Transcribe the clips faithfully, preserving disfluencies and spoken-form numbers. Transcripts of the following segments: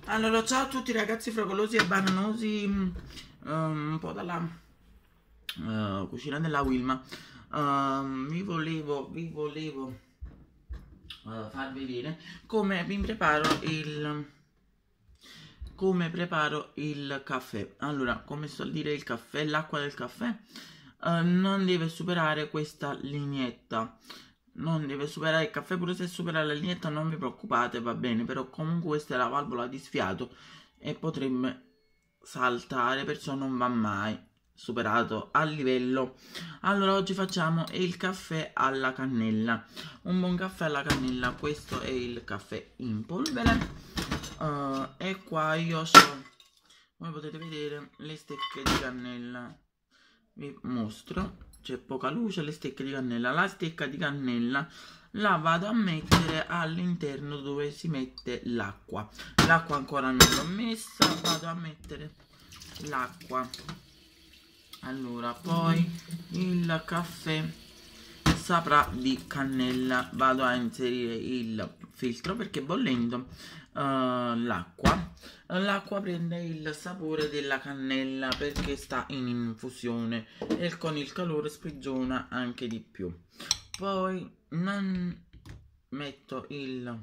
Allora, ciao a tutti ragazzi fragolosi e bananosi, mm, um, un po' dalla uh, cucina della Wilma. Um, vi volevo, vi volevo uh, far vedere come mi preparo il come preparo il caffè. Allora, come sto a dire, il caffè, l'acqua del caffè uh, non deve superare questa lineetta. Non deve superare il caffè, pure se supera la lineetta non vi preoccupate, va bene, però comunque questa è la valvola di sfiato e potrebbe saltare, perciò non va mai superato a livello. Allora oggi facciamo il caffè alla cannella, un buon caffè alla cannella. Questo è il caffè in polvere uh, e qua io ho, come potete vedere, le stecche di cannella. Vi mostro, c'è poca luce, le stecche di cannella. La stecca di cannella la vado a mettere all'interno dove si mette l'acqua. L'acqua ancora non l'ho messa, vado a mettere l'acqua. Allora, poi il caffè saprà di cannella. Vado a inserire il filtro perché bollendo uh, l'acqua l'acqua prende il sapore della cannella perché sta in infusione e con il calore sprigiona anche di più. Poi non metto il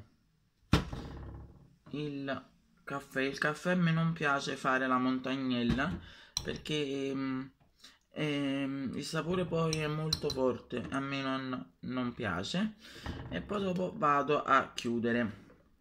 il caffè. Il caffè a me non piace fare la montagnella perché ehm, ehm, il sapore poi è molto forte, a me non, non piace. E poi dopo vado a chiudere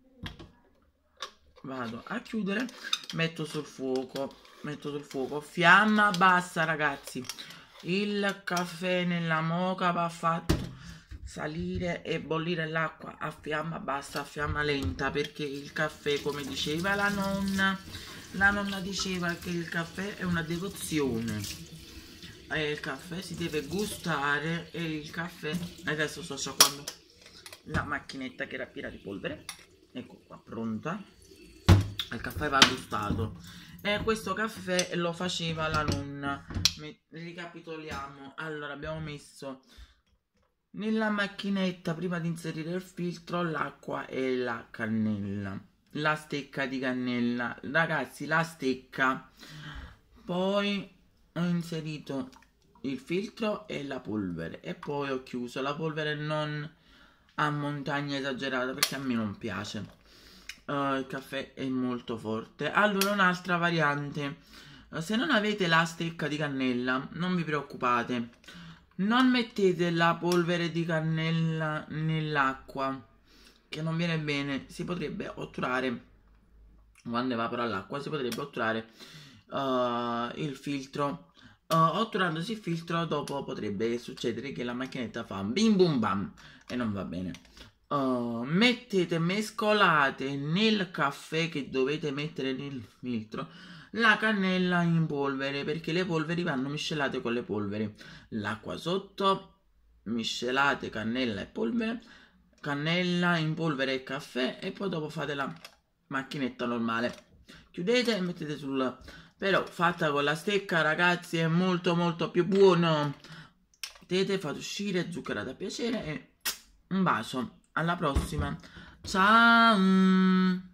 vado a chiudere metto sul fuoco metto sul fuoco fiamma bassa ragazzi. Il caffè nella moka va fatto salire e bollire l'acqua a fiamma bassa, a fiamma lenta, perché il caffè, come diceva la nonna la nonna diceva che il caffè è una devozione e il caffè si deve gustare. E il caffè, adesso sto sciacquando la macchinetta che era piena di polvere, ecco qua pronta. Il caffè va gustato e questo caffè lo faceva la nonna. Ricapitoliamo. Allora abbiamo messo nella macchinetta, prima di inserire il filtro, l'acqua e la cannella, la stecca di cannella ragazzi, la stecca. Poi ho inserito il filtro e la polvere e poi ho chiuso. La polvere non a montagna esagerata perché a me non piace. Uh, il caffè è molto forte. Allora, un'altra variante, uh, se non avete la stecca di cannella non vi preoccupate, non mettete la polvere di cannella nell'acqua che non viene bene. Si potrebbe otturare, quando evapora l'acqua si potrebbe otturare uh, il filtro. uh, otturandosi il filtro dopo potrebbe succedere che la macchinetta fa bim bum bam e non va bene. Uh, mettete, mescolate nel caffè che dovete mettere nel filtro la cannella in polvere, perché le polveri vanno miscelate con le polveri. L'acqua sotto, miscelate cannella e polvere, cannella in polvere e caffè, e poi dopo fate la macchinetta normale. Chiudete e mettete sul... però fatta con la stecca ragazzi è molto molto più buono. Vedete, fate uscire, zuccherate a piacere e un bacio. Alla prossima, ciao!